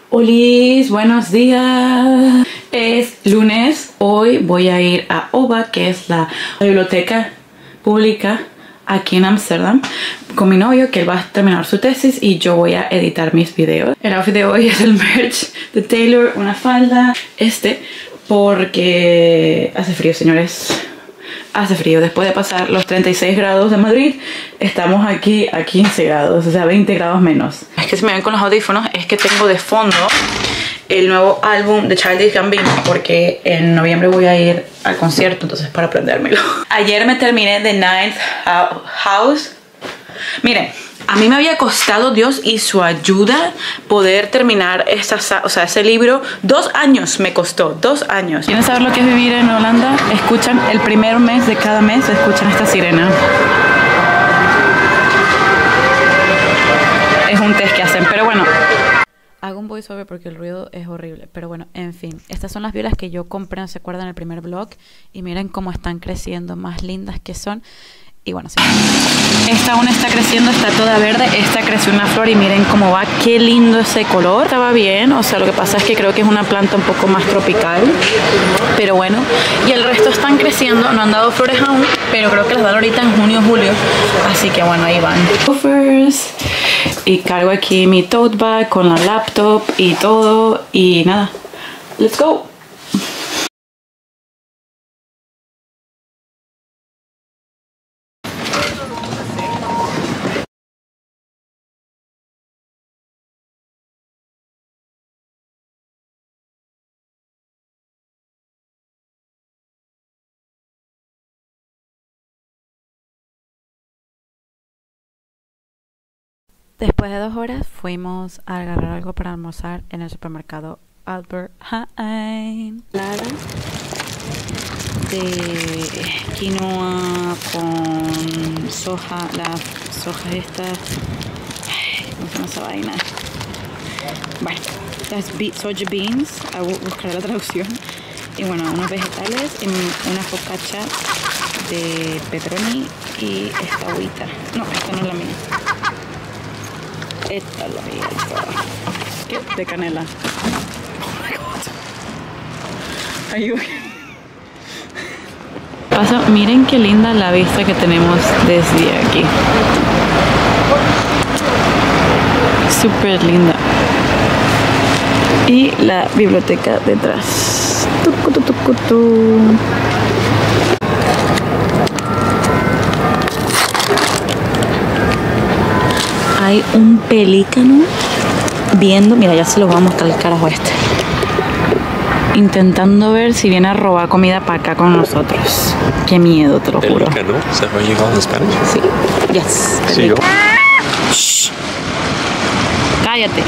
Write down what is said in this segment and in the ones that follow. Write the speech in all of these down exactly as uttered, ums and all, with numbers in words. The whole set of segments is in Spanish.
Olis, buenos días. Es lunes. Hoy voy a ir a O B A, que es la biblioteca pública aquí en Ámsterdam, con mi novio, que él va a terminar su tesis y yo voy a editar mis videos. El outfit de hoy es el merch de Taylor, una falda, este, porque hace frío, señores. Hace frío. Después de pasar los treinta y seis grados de Madrid, estamos aquí a quince grados, o sea, veinte grados menos. Es que se me ven con los audífonos, es que tengo de fondo el nuevo álbum de Childish Gambino, porque en noviembre voy a ir al concierto, entonces para aprendérmelo. Ayer me terminé The Ninth House. Miren, a mí me había costado, Dios y su ayuda, poder terminar esta, o sea, ese libro. Dos años me costó, dos años. ¿Quieren saber lo que es vivir en Holanda? Escuchan el primer mes de cada mes, escuchan esta sirena. Es un test que hacen, pero bueno. Hago un voiceover porque el ruido es horrible, pero bueno, en fin. Estas son las violas que yo compré, ¿no se acuerdan? En el primer vlog. Y miren cómo están creciendo, más lindas que son. Y bueno, sí. Esta aún está creciendo, está toda verde. Esta creció una flor y miren cómo va. Qué lindo ese color. Estaba bien, o sea, lo que pasa es que creo que es una planta un poco más tropical. Pero bueno, y el resto están creciendo. No han dado flores aún, pero creo que las dan ahorita en junio, julio. Así que bueno, ahí van. Y cargo aquí mi tote bag con la laptop y todo. Y nada, let's go. Después de dos horas fuimos a agarrar algo para almorzar en el supermercado Albert Heijn. De quinoa con soja, la soja esta, ¿cómo se llama esa vaina? Bueno, las be soja beans, buscaré la traducción. Y bueno, unos vegetales y una focaccia de pepperoni y esta agüita. No, esta no es la mía. Esta es la mía. ¿Qué? De canela. Oh my god. Are you okay? Paso, miren qué linda la vista que tenemos desde aquí. Súper linda. Y la biblioteca detrás. Tucu, tucu, tucu, tucu. Hay un pelícano viendo, mira, ya se lo voy a mostrar el carajo este, intentando ver si viene a robar comida para acá con nosotros. Qué miedo, te lo juro. ¿Pelícano? ¿Es that what you call in Spanish? Sí, yes. Sí, yo. Shh. Cállate.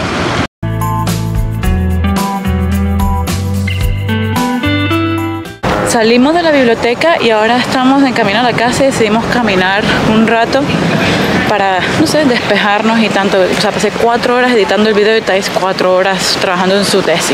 Salimos de la biblioteca y ahora estamos en camino a la casa y decidimos caminar un rato para, no sé, despejarnos y tanto. O sea, pasé cuatro horas editando el video y Thais cuatro horas trabajando en su tesis.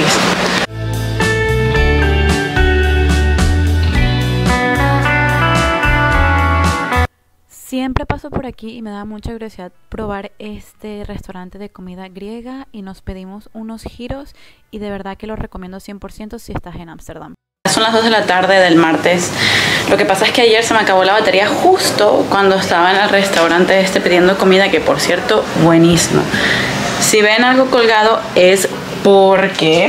Siempre paso por aquí y me da mucha curiosidad probar este restaurante de comida griega y nos pedimos unos gyros y de verdad que lo recomiendo cien por ciento si estás en Ámsterdam. Son las dos de la tarde del martes. Lo que pasa es que ayer se me acabó la batería justo cuando estaba en el restaurante este pidiendo comida, que por cierto, buenísimo. Si ven algo colgado es porque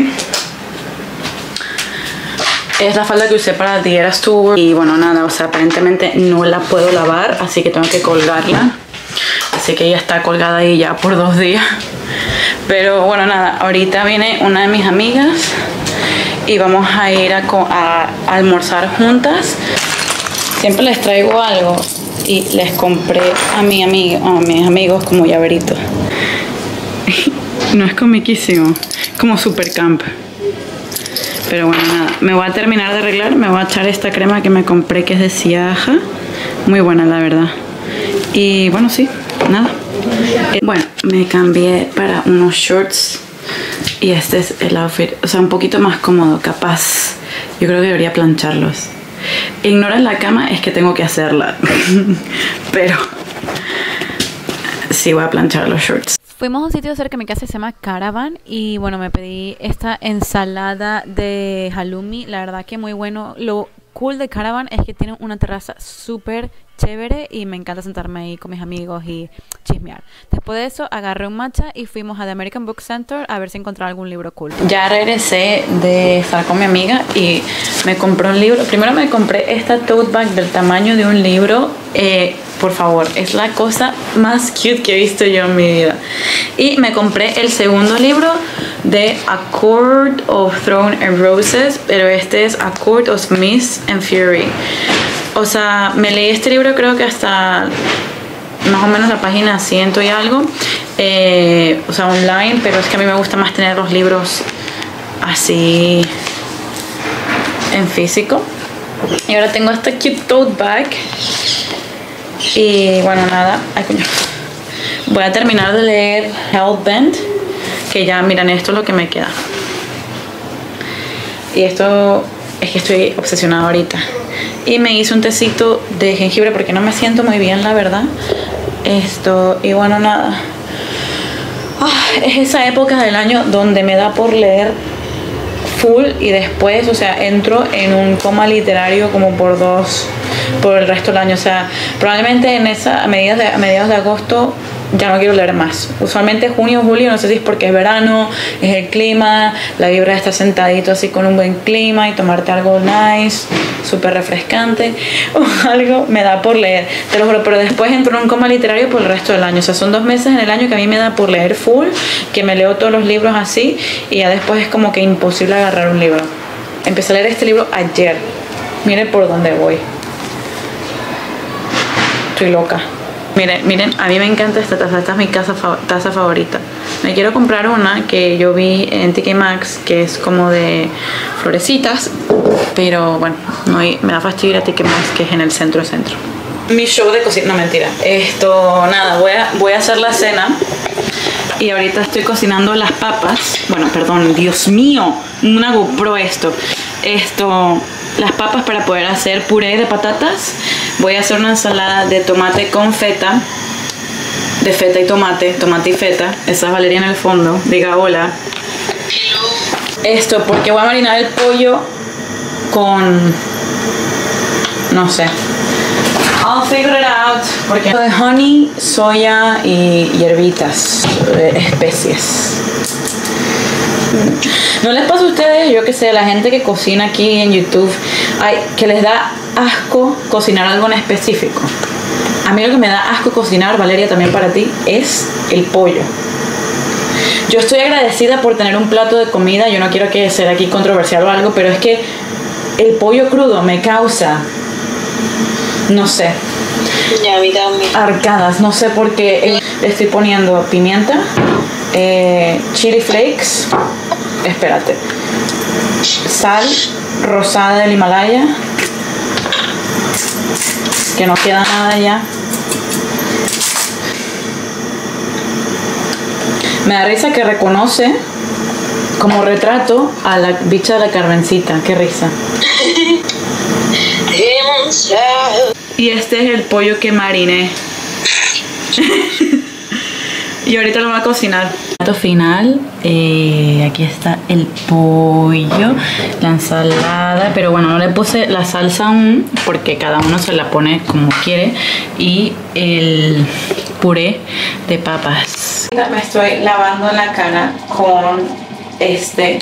es la falda que usé para The Eras Tour. Y bueno, nada, o sea, aparentemente no la puedo lavar, así que tengo que colgarla. Así que ella está colgada ahí ya por dos días. Pero bueno, nada, ahorita viene una de mis amigas y vamos a ir a, a, a almorzar juntas. Siempre les traigo algo y les compré a, mi amiga, a mis amigos como llaverito. No es comiquísimo, como super camp. Pero bueno, nada, me voy a terminar de arreglar. Me voy a echar esta crema que me compré, que es de Siaja. Muy buena, la verdad. Y bueno, sí, nada. Bueno, me cambié para unos shorts y este es el outfit, o sea, un poquito más cómodo, capaz. Yo creo que debería plancharlos. Ignoran la cama, es que tengo que hacerla. Pero sí voy a planchar los shorts. Fue fuimos a un sitio cerca de mi casa que se llama Caravan y bueno, me pedí esta ensalada de halloumi, la verdad que muy bueno. Lo cool de Caravan es que tienen una terraza súper chévere y me encanta sentarme ahí con mis amigos y chismear. Después de eso agarré un matcha y fuimos a The American Book Center a ver si encontraba algún libro cool. Ya regresé de estar con mi amiga y me compré un libro. Primero me compré esta tote bag del tamaño de un libro. Eh, por favor, es la cosa más cute que he visto yo en mi vida. Y me compré el segundo libro de A Court of Thorns and Roses, pero este es A Court of Mist and Fury. O sea, me leí este libro creo que hasta más o menos la página ciento y algo, eh, o sea, online, pero es que a mí me gusta más tener los libros así en físico. Y ahora tengo esta cute tote bag. Y bueno, nada, ay, coño. Voy a terminar de leer Hellbent, que ya, miren, esto es lo que me queda. Y esto es que estoy obsesionada ahorita. Y me hice un tecito de jengibre porque no me siento muy bien, la verdad. Esto, y bueno, nada. Oh, es esa época del año donde me da por leer full y después, o sea, entro en un coma literario como por dos, por el resto del año. O sea, probablemente en esa, a mediados de, a mediados de agosto ya no quiero leer más. Usualmente junio, julio, no sé si es porque es verano, es el clima, la vibra de estar sentadito así con un buen clima y tomarte algo nice, súper refrescante o algo, me da por leer, te lo juro, pero después entro en un coma literario por el resto del año. O sea, son dos meses en el año que a mí me da por leer full, que me leo todos los libros así y ya después es como que imposible agarrar un libro. Empecé a leer este libro ayer, miren por dónde voy, estoy loca. Miren, miren, a mí me encanta esta taza, esta es mi taza, taza favorita. Me quiero comprar una que yo vi en T K Maxx, que es como de florecitas, pero bueno, no hay, me da fastidio ir a T K Maxx, que es en el centro centro. Mi show de cocina, no, mentira. Esto, nada, voy a, voy a hacer la cena y ahorita estoy cocinando las papas. Bueno, perdón, Dios mío, una GoPro esto. Esto, las papas para poder hacer puré de patatas. Voy a hacer una ensalada de tomate con feta, de feta y tomate, tomate y feta. Esa es Valeria en el fondo, diga hola. Esto, porque voy a marinar el pollo con, no sé, I'll figure it out. Porque de honey, soya y hierbitas, especies. ¿No les pasa a ustedes, yo que sé, la gente que cocina aquí en YouTube, ay, que les da asco cocinar algo en específico? A mí lo que me da asco cocinar, Valeria, también para ti, es el pollo. Yo estoy agradecida por tener un plato de comida, yo no quiero que sea aquí controversial o algo, pero es que el pollo crudo me causa, no sé, ya, a mí también. arcadas, no sé por qué. Le estoy poniendo pimienta, eh, chili flakes, espérate, sal rosada del Himalaya, que no queda nada ya. Me da risa que reconoce como retrato a la bicha de la Carmencita, qué risa. Y este es el pollo que mariné. Y ahorita lo voy a cocinar. Plato final, eh, aquí está el pollo, la ensalada, pero bueno, no le puse la salsa aún porque cada uno se la pone como quiere, y el puré de papas. Me estoy lavando la cara con este,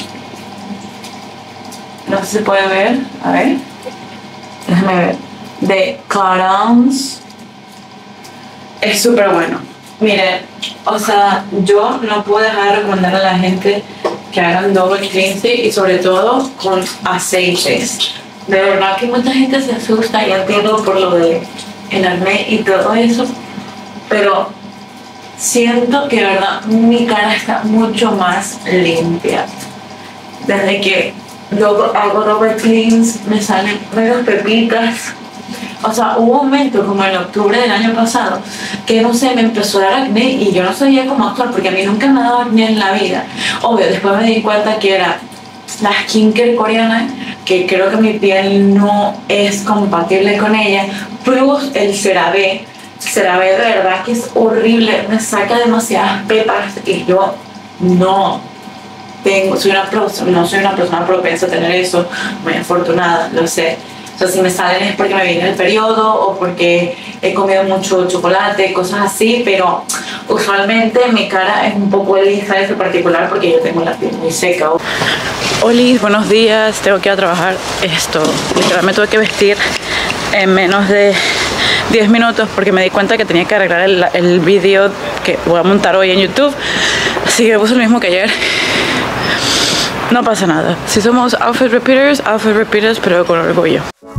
no sé si se puede ver, a ver, déjame ver, de Clarins. Es súper bueno. Miren, o sea, yo no puedo dejar de recomendar a la gente que hagan double cleansing y sobre todo con aceites. De verdad que mucha gente se asusta, ya entiendo por lo de el acné y todo eso, pero siento que de verdad mi cara está mucho más limpia. Desde que yo hago double cleanse me salen menos pepitas. O sea, hubo un momento como en octubre del año pasado que no sé, me empezó a dar acné y yo no sabía cómo actuar porque a mí nunca me ha dado acné en la vida. Obvio, después me di cuenta que era la skincare coreana, que creo que mi piel no es compatible con ella, plus el CeraVe CeraVe de verdad que es horrible, me saca demasiadas pepas y yo no tengo, soy una persona, no soy una persona propensa a tener eso, muy afortunada, lo sé. O sea, si me salen es porque me viene el periodo o porque he comido mucho chocolate, cosas así, pero usualmente mi cara es un poco lisa en particular porque yo tengo la piel muy seca. Oli, buenos días, tengo que ir a trabajar. Esto, literalmente me tuve que vestir en menos de diez minutos porque me di cuenta que tenía que arreglar el, el vídeo que voy a montar hoy en YouTube. Así que puse lo mismo que ayer. No pasa nada. Si somos outfit repeaters, outfit repeaters, pero con orgullo.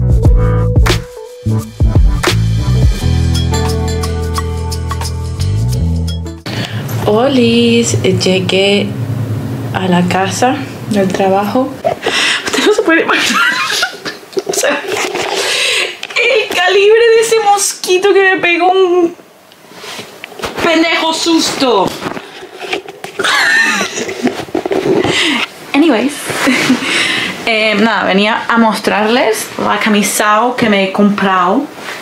Olis, llegué a la casa del trabajo. Usted no se puede imaginar. O sea, el calibre de ese mosquito que me pegó un pendejo susto. Anyways, eh, nada, venía a mostrarles la camisao que me he comprado.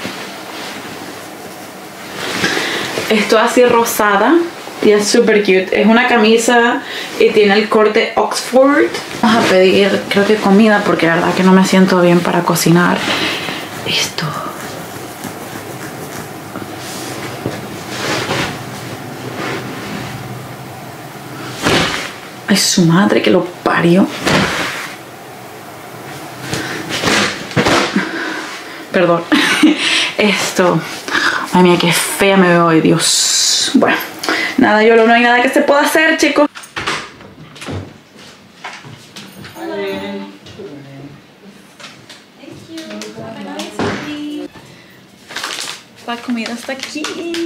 Esto así rosada y es super cute. Es una camisa y tiene el corte Oxford. Vamos a pedir, creo que comida, porque la verdad que no me siento bien para cocinar. Esto. Ay, su madre que lo parió. Perdón. Esto. Ay, mía, qué fea me veo hoy, Dios. Bueno, nada, yo no hay nada que se pueda hacer, chicos. La comida está aquí.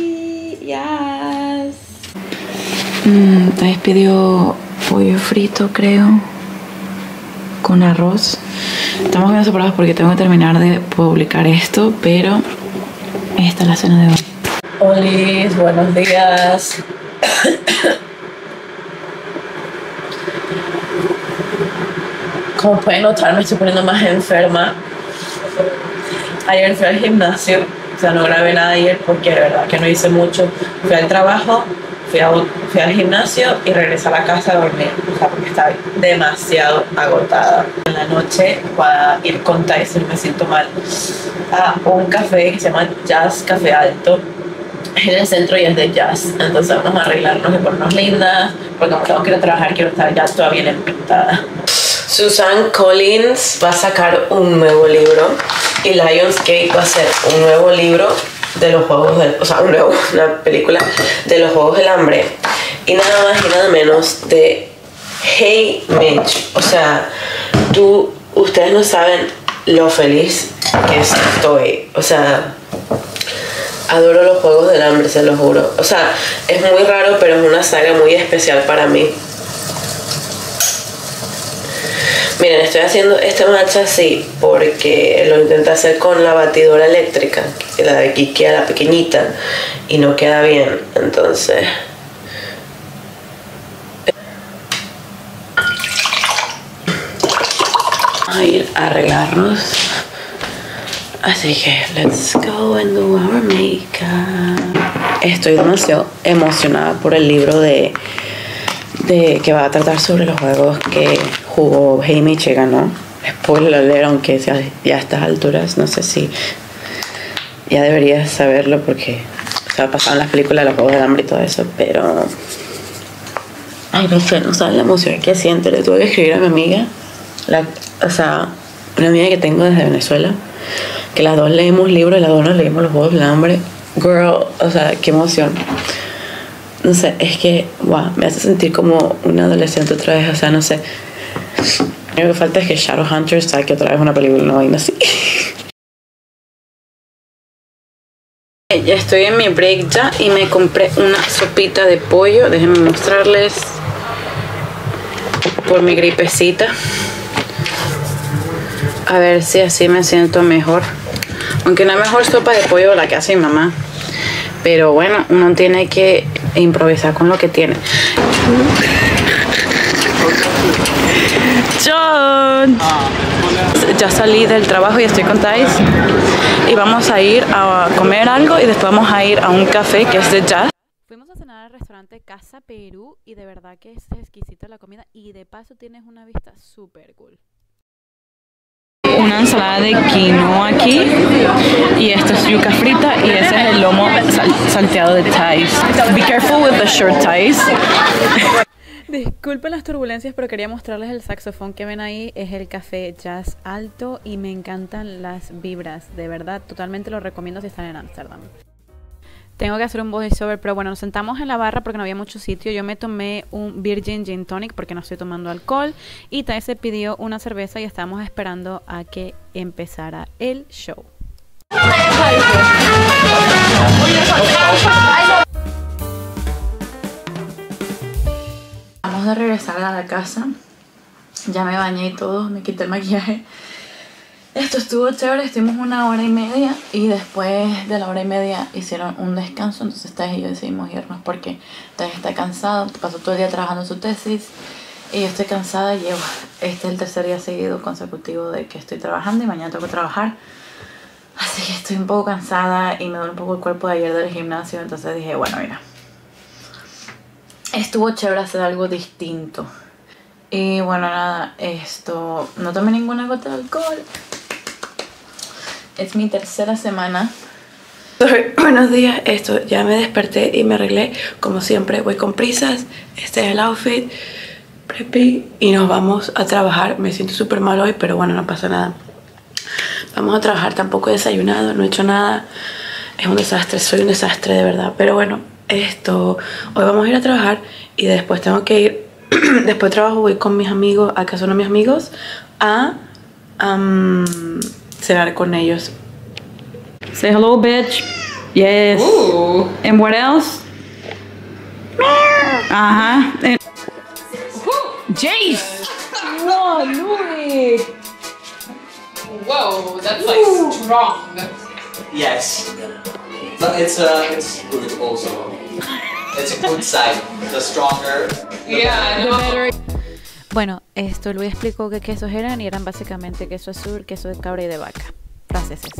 Yes. Mm, Thais pidió pollo frito, creo, con arroz. Estamos bien separados porque tengo que terminar de publicar esto, pero esta es la cena de hoy. Hola, buenos días. Como pueden notar, me estoy poniendo más enferma. Ayer fui al gimnasio, o sea, no grabé nada ayer porque de verdad que no hice mucho. Fui al trabajo, fui, a, fui al gimnasio y regresé a la casa a dormir, o sea, porque estaba demasiado agotada. En la noche voy a ir con Tyson, me siento mal, a un café que se llama Jazz Café Alto. Es en el centro y es de jazz, entonces vamos a arreglarnos y ponernos lindas, porque como tengo que ir a trabajar quiero estar ya toda bien empintada. Suzanne Collins va a sacar un nuevo libro y Lionsgate va a hacer un nuevo libro de los Juegos del... O sea, un nuevo, una película de los Juegos del Hambre. Y nada más y nada menos de Hey Mitch. O sea, tú, ustedes no saben lo feliz que estoy. O sea, adoro los Juegos del Hambre, se lo juro. O sea, es muy raro, pero es una saga muy especial para mí. Miren, estoy haciendo este matcha así porque lo intenté hacer con la batidora eléctrica, la de Ikea, la pequeñita, y no queda bien, entonces... Vamos a ir a arreglarnos, así que let's go and do our makeup. Estoy demasiado emocionada por el libro de... De, que va a tratar sobre los juegos que jugó Hey Mitch y ganó. Spoiler alert, aunque sea ya a estas alturas, no sé si ya deberías saberlo porque se ha pasado en las películas de los Juegos del Hambre y todo eso, pero ay, no sé, no sabes la emoción que siento. Le tuve que escribir a mi amiga, la, o sea, una amiga que tengo desde Venezuela, que las dos leímos libros y las dos nos leímos los Juegos del Hambre. Girl, o sea, qué emoción. No sé, es que, wow, me hace sentir como una adolescente otra vez, o sea, no sé. Lo que falta es que Shadowhunters saque otra vez una película, no vaina así. Ya estoy en mi break ya y me compré una sopita de pollo. Déjenme mostrarles por mi gripecita. A ver si así me siento mejor. Aunque no es mejor sopa de pollo la que hace mi mamá. Pero bueno, uno tiene que improvisar con lo que tiene. John, ya salí del trabajo y estoy con Thais. y vamos a ir a comer algo y después vamos a ir a un café que es de jazz. Fuimos a cenar al restaurante Casa Perú y de verdad que es exquisita la comida y de paso tienes una vista súper cool. Una ensalada de quinoa aquí y esto es yuca frita y ese es el lomo sal salteado de Thais. Be careful with the short ties. Disculpen las turbulencias, pero quería mostrarles el saxofón que ven ahí. Es el café jazz alto y me encantan las vibras. De verdad, totalmente lo recomiendo si están en Ámsterdam. Tengo que hacer un voiceover, pero bueno, nos sentamos en la barra porque no había mucho sitio. Yo me tomé un Virgin Gin Tonic porque no estoy tomando alcohol. Y Thais se pidió una cerveza y estábamos esperando a que empezara el show. Vamos a regresar a la casa. Ya me bañé y todo, me quité el maquillaje. Esto estuvo chévere, estuvimos una hora y media y después de la hora y media hicieron un descanso, entonces Thais y yo decidimos irnos porque Thais está cansado, pasó todo el día trabajando su tesis y yo estoy cansada, llevo, este es el tercer día seguido consecutivo de que estoy trabajando y mañana tengo que trabajar, así que estoy un poco cansada y me duele un poco el cuerpo de ayer del gimnasio, entonces dije, bueno, mira, estuvo chévere hacer algo distinto. Y bueno, nada, esto, no tomé ninguna gota de alcohol. Es mi tercera semana. Buenos días, esto, ya me desperté y me arreglé. Como siempre, voy con prisas. Este es el outfit, preppy, y nos vamos a trabajar. Me siento súper mal hoy, pero bueno, no pasa nada. Vamos a trabajar, tampoco he desayunado, no he hecho nada. Es un desastre, soy un desastre de verdad. Pero bueno, esto, hoy vamos a ir a trabajar y después tengo que ir. Después de trabajo voy con mis amigos, acá son mis amigos, a um, cenar con ellos. Say hello, bitch. Yes. Ooh. And what else? Ajá. And Jace. No, Louis. Whoa, that's like Ooh. strong. Yes. But it's uh it's good also. It's a good side. The stronger, the Yeah, better. no. better. Bueno, esto Luis explicó qué quesos eran y eran básicamente queso azul, queso de cabra y de vaca. Franceses.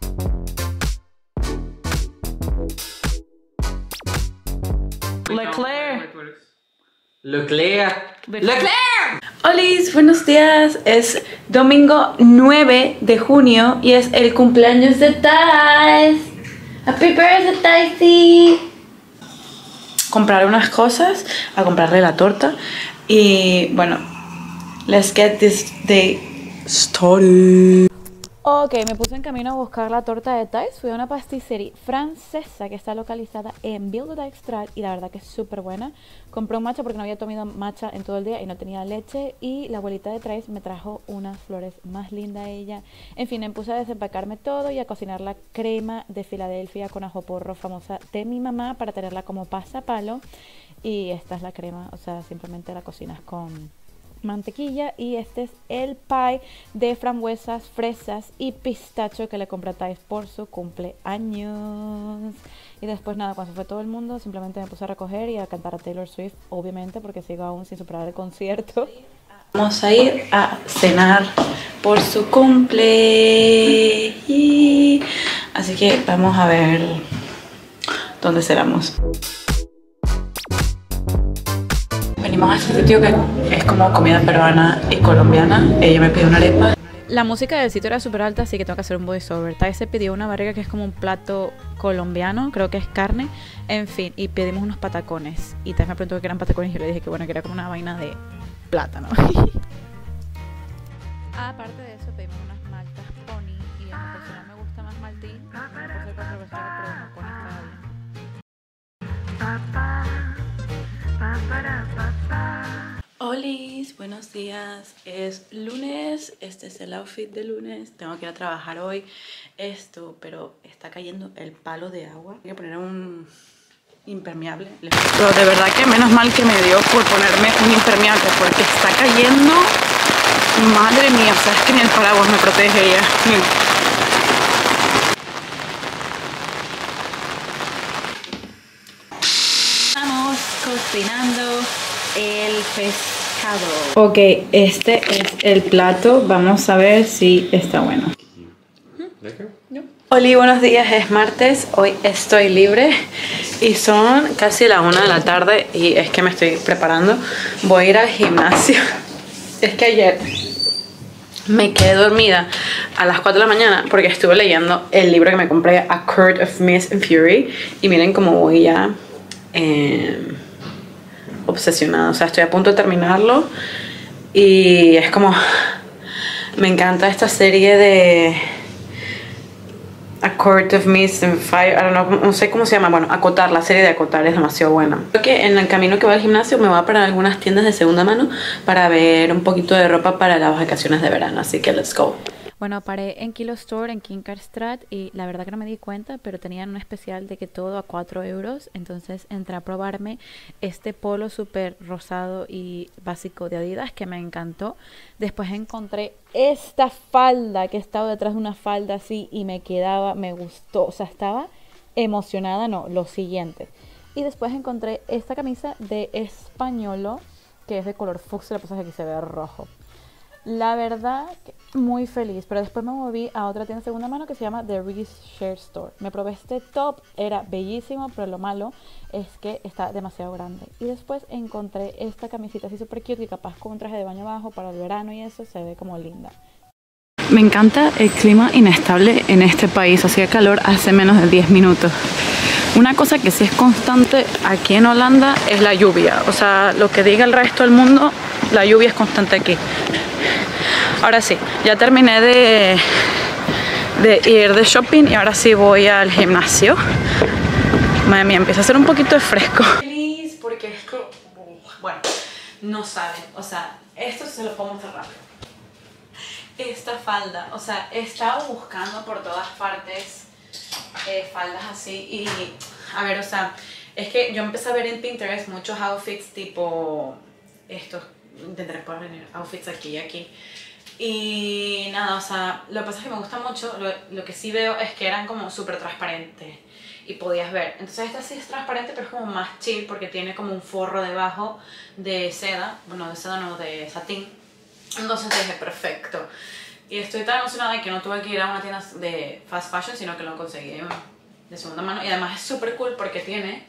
Leclerc. Leclerc. Leclerc. Hola, buenos días. Es domingo nueve de junio y es el cumpleaños de Thais. Happy birthday, Thaisy. Comprar unas cosas, a comprarle la torta y bueno, let's get this day started. Ok, me puse en camino a buscar la torta de Thais. Fui a una pasticcería francesa que está localizada en Ville de Dijkstraat y la verdad que es súper buena. Compré un matcha porque no había tomado matcha en todo el día y no tenía leche. Y la abuelita de Thais me trajo unas flores más lindas ella. En fin, me puse a desempacarme todo y a cocinar la crema de Filadelfia con ajo porro famosa de mi mamá para tenerla como pasapalo. Y esta es la crema, o sea, simplemente la cocinas con mantequilla. Y este es el pie de frambuesas, fresas y pistacho que le compré a Thais por su cumpleaños. Y después nada, cuando se fue todo el mundo, simplemente me puse a recoger y a cantar a Taylor Swift, obviamente, porque sigo aún sin superar el concierto. Vamos a ir a cenar por su cumple. Y así que vamos a ver dónde cenamos. Venimos a este sitio que es como comida peruana y colombiana. Ella me pidió una arepa. La música del sitio era súper alta, así que tengo que hacer un voiceover. Thais se pidió una barriga que es como un plato colombiano, creo que es carne. En fin, y pedimos unos patacones. Y Thais me preguntó qué eran patacones y yo le dije que bueno, que era como una vaina de plátano. Aparte de eso, pedimos unas maltas pony. Y a mi persona me gusta más maltín. No por ser controversial, pero no pony está bien. Olis, buenos días. Es lunes, este es el outfit de lunes. Tengo que ir a trabajar hoy. Esto, pero está cayendo el palo de agua. Voy a poner un impermeable. Pero de verdad que menos mal que me dio por ponerme un impermeable porque está cayendo. Madre mía, o sea, es que ni el paraguas me protege ya. Estamos cocinando el pescado. Ok, este es el plato. Vamos a ver si está bueno. Hola, buenos días, es martes, hoy estoy libre y son casi la una de la tarde y es que me estoy preparando. Voy a ir al gimnasio. Es que ayer me quedé dormida a las cuatro de la mañana porque estuve leyendo el libro que me compré, A Court of Mist and Fury, y miren cómo voy ya eh, obsesionada. O sea, estoy a punto de terminarlo y es como... Me encanta esta serie de... A Court of Mist and Fire, I don't know, no sé cómo se llama. Bueno, Acotar, la serie de Acotar es demasiado buena. Creo que en el camino que voy al gimnasio me voy a parar algunas tiendas de segunda mano para ver un poquito de ropa para las vacaciones de verano, así que let's go. Bueno, paré en Kilo Store en King Car Strat y la verdad que no me di cuenta, pero tenían un especial de que todo a cuatro euros. Entonces entré a probarme este polo súper rosado y básico de Adidas que me encantó. Después encontré esta falda que estaba detrás de una falda así y me quedaba, me gustó. O sea, estaba emocionada, no, lo siguiente. Y después encontré esta camisa de Españolo que es de color fucsia, lo que pasa es que aquí se ve rojo. La verdad, muy feliz, pero después me moví a otra tienda de segunda mano que se llama The Share Store. Me probé este top, era bellísimo, pero lo malo es que está demasiado grande. Y después encontré esta camisita así súper cute y capaz con un traje de baño abajo para el verano y eso se ve como linda. Me encanta el clima inestable en este país, hacía calor hace menos de diez minutos. Una cosa que sí es constante aquí en Holanda es la lluvia, o sea, lo que diga el resto del mundo, la lluvia es constante aquí. Ahora sí, ya terminé de, de ir de shopping y ahora sí voy al gimnasio. Madre mía, empieza a hacer un poquito de fresco. Feliz porque esto, bueno, no saben, o sea, esto se lo pongo más rápido. Esta falda, o sea, he estado buscando por todas partes eh, faldas así y, a ver, o sea, es que yo empecé a ver en Pinterest muchos outfits tipo estos, intentaré poner outfits aquí y aquí. Y nada, o sea, lo que pasa es que me gusta mucho, lo, lo que sí veo es que eran como súper transparentes y podías ver. Entonces esta sí es transparente, pero es como más chill porque tiene como un forro debajo de seda, bueno, de seda no, de satín. Entonces dije, perfecto. Y estoy tan emocionada de que no tuve que ir a una tienda de fast fashion, sino que lo conseguí de segunda mano. Y además es súper cool porque tiene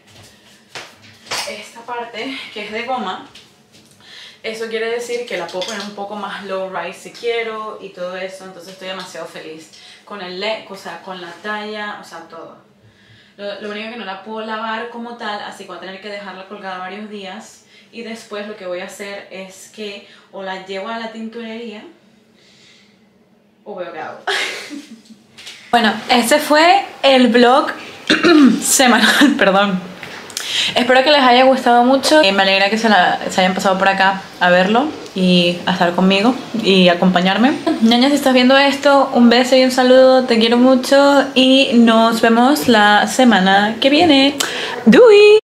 esta parte que es de goma. Eso quiere decir que la puedo poner un poco más low rise si quiero y todo eso. Entonces estoy demasiado feliz con el le o sea, con la talla, o sea, todo. Lo, lo único que no la puedo lavar como tal, así que voy a tener que dejarla colgada varios días. Y después lo que voy a hacer es que o la llevo a la tintorería o veo qué hago. Bueno, este fue el vlog semanal, perdón. Espero que les haya gustado mucho. Me alegra que se, la, se hayan pasado por acá a verlo y a estar conmigo y acompañarme. Ñaña, si estás viendo esto, un beso y un saludo. Te quiero mucho y nos vemos la semana que viene. ¡Dui!